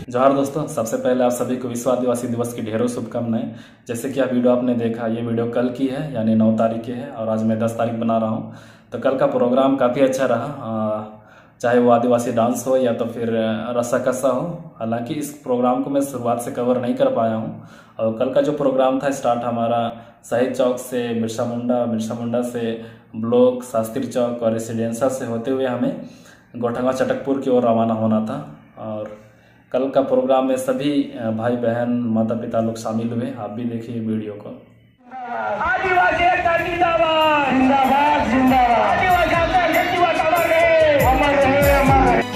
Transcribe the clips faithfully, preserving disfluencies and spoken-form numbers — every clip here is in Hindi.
जोहार दोस्तों, सबसे पहले आप सभी को विश्व आदिवासी दिवस की ढेरों शुभकामनाएं। जैसे कि आप वीडियो आपने देखा, ये वीडियो कल की है यानी नौ तारीख की है और आज मैं दस तारीख बना रहा हूँ। तो कल का प्रोग्राम काफ़ी अच्छा रहा, आ, चाहे वो आदिवासी डांस हो या तो फिर रस्साकस्सा हो। हालांकि इस प्रोग्राम को मैं शुरुआत से कवर नहीं कर पाया हूँ। और कल का जो प्रोग्राम था, स्टार्ट हमारा शहीद चौक से बिरसा मुंडा, बिरसा मुंडा से ब्लॉक शास्त्री चौक और रेसिडेंशियल से होते हुए हमें गोठंगा चटकपुर की ओर रवाना होना था। और कल का प्रोग्राम में सभी भाई बहन माता पिता लोग शामिल हुए। आप भी देखिए वीडियो को। आदिवासी एकता जिंदाबाद जिंदाबाद जिंदाबाद। आदिवासी एकता जिंदाबाद, अमर रहे अमर रहे अमर रहे।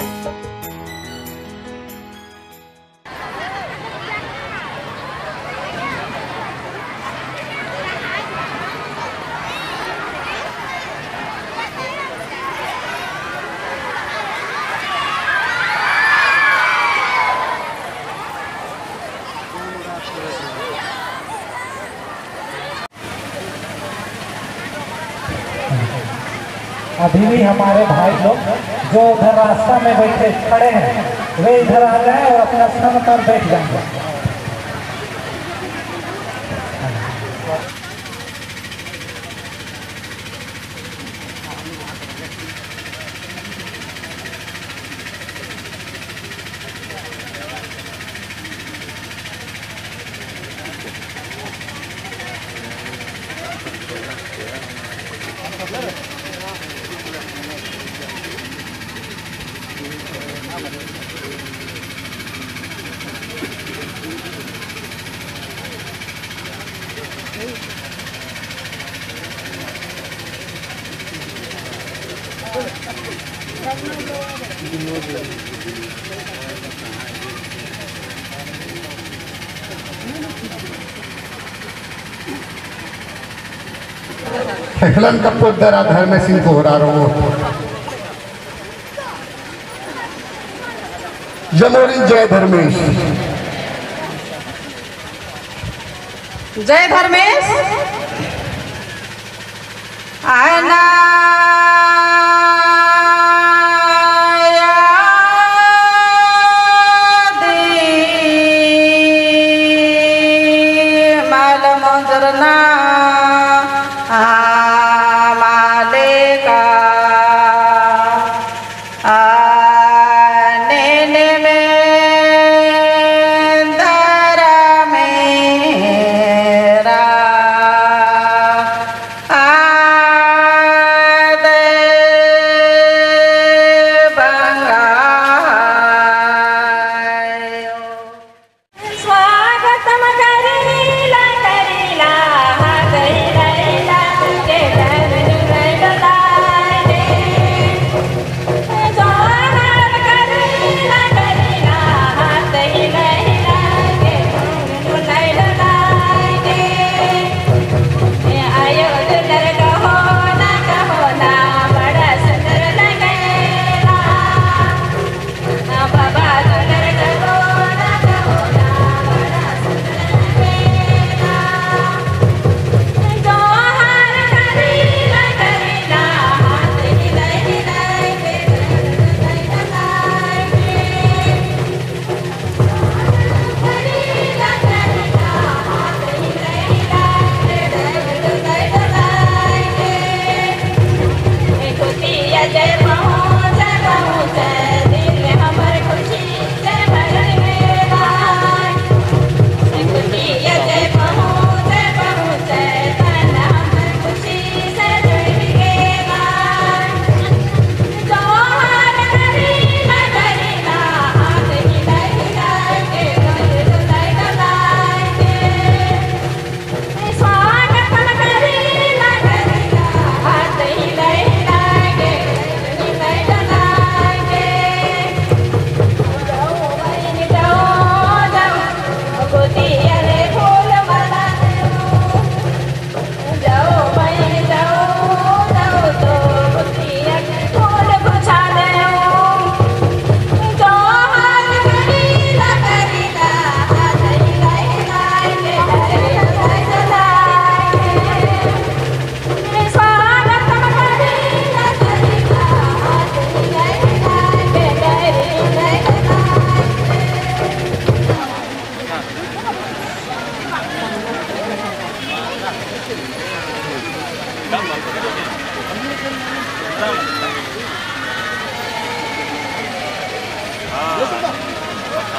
अभी भी हमारे भाई लोग जो उधर रास्ता में बैठे खड़े हैं वे इधर आ जाए और अपना स्थान पर बैठ जाएंगे। हेलन कपूर दरा धर्म सिंह को हो रहा हो जमोरी जय धर्मेश जय धर्मेश आना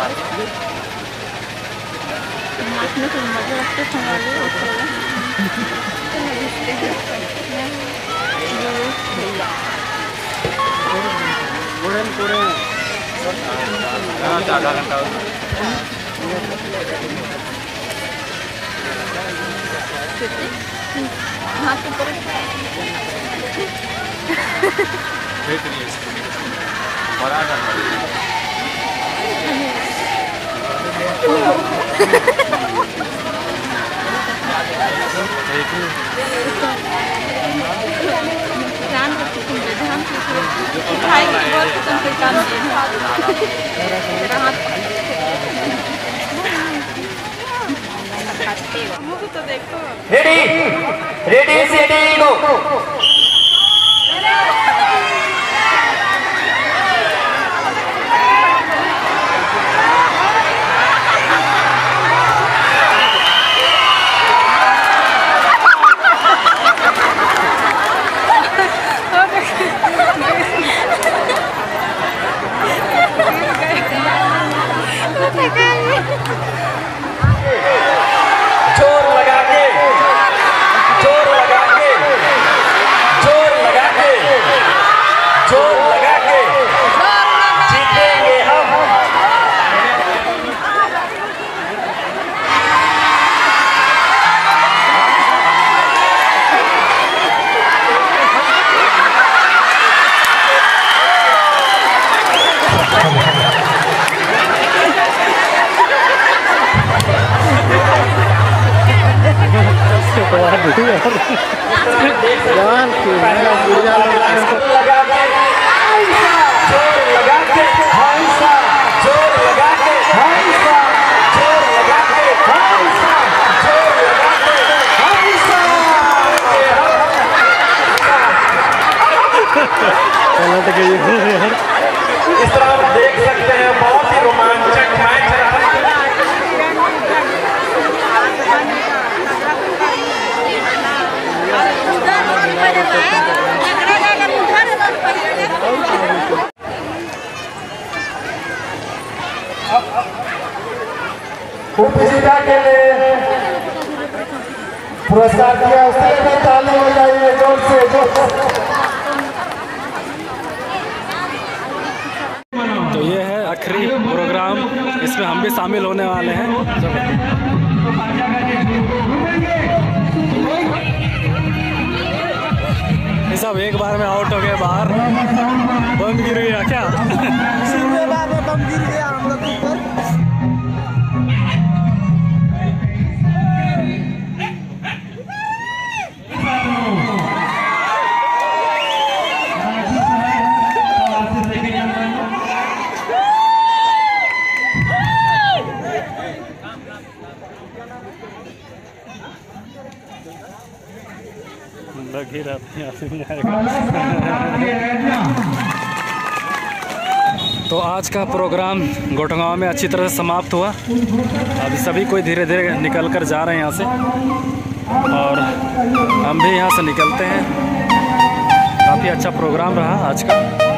आधा घंटा रेडी रेडी सेडी गो। जोर लगा के जोर लगा के जोर लगा के जोर लगा के जीतेंगे हम। इस तरह आप देख सकते हैं बहुत ही रोमांचक मैच रहा। उपजिला के लिए पुरस्कार दिया, उसके लिए ताली हो जाइए जोर से जोर से। तो ये है आखिरी प्रोग्राम, इसमें हम भी शामिल होने वाले हैं। ये सब एक बार में आउट हो गए बाहर। बम गिर गया क्या? बार में बम गिर गया हम लोग ऊपर। तो आज का प्रोग्राम गोटगांव में अच्छी तरह से समाप्त हुआ। अभी सभी कोई धीरे धीरे निकल कर जा रहे हैं यहाँ से, और हम भी यहाँ से निकलते हैं। काफ़ी अच्छा प्रोग्राम रहा आज का।